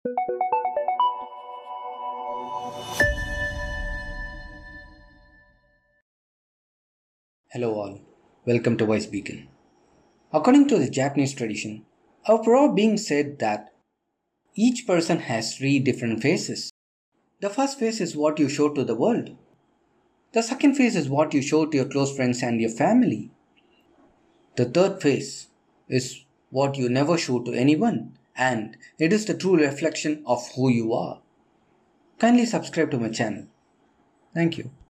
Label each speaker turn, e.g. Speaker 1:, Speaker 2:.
Speaker 1: Hello all, welcome to Voice Beacon. According to the Japanese tradition, a proverb being said that each person has three different faces. The first face is what you show to the world. The second face is what you show to your close friends and your family. The third face is what you never show to anyone, and it is the true reflection of who you are. Kindly subscribe to my channel. Thank you.